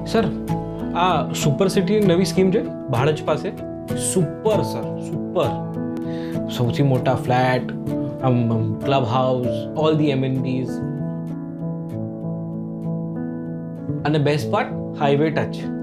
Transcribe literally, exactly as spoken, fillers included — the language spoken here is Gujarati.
સર, આ સુપર સિટી નવી સ્કીમ છે ભાડજ પાસે. Super sir, super. સૌથી મોટા ફ્લેટ, આમ club house, all the amenities અને બેસ્ટ પાર્ટ હાઈવે ટચ.